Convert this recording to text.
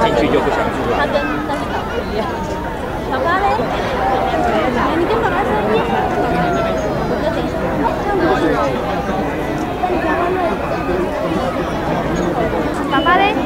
进去就不想出来。 它跟那个岛不一样。爸爸嘞？你跟爸爸说一。我就等一下，这样子。那你爸爸嘞？爸爸嘞？